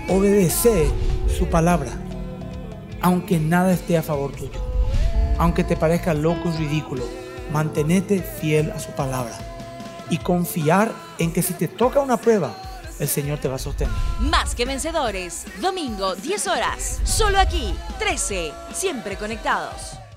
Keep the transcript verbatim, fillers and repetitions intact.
Obedece su palabra, aunque nada esté a favor tuyo. Aunque te parezca loco y ridículo, mantenete fiel a su palabra y confiar en que si te toca una prueba, el Señor te va a sostener. Más que Vencedores, domingo diez horas, solo aquí, trece, siempre conectados.